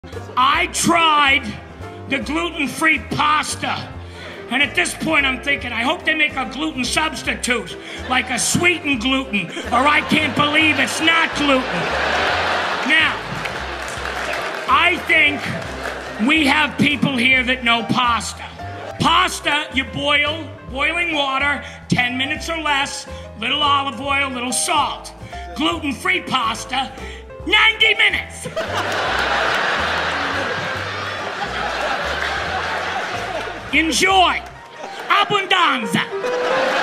I tried the gluten-free pasta. And at this point, I'm thinking, I hope they make a gluten substitute, like a sweetened gluten, or I can't believe it's not gluten. Now, I think we have people here that know pasta. Pasta, you boil, boiling water, 10 minutes or less, little olive oil, little salt. Gluten-free pasta, 90 minutes. Enjoy. Abbondanza.